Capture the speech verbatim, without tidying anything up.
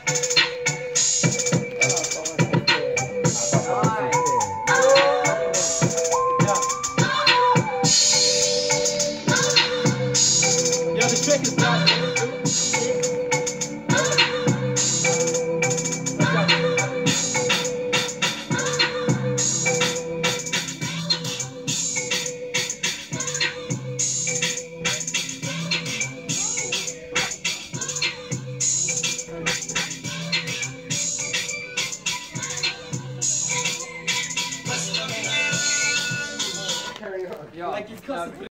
Yeah, the trick is not. Yeah, Like he's cussing.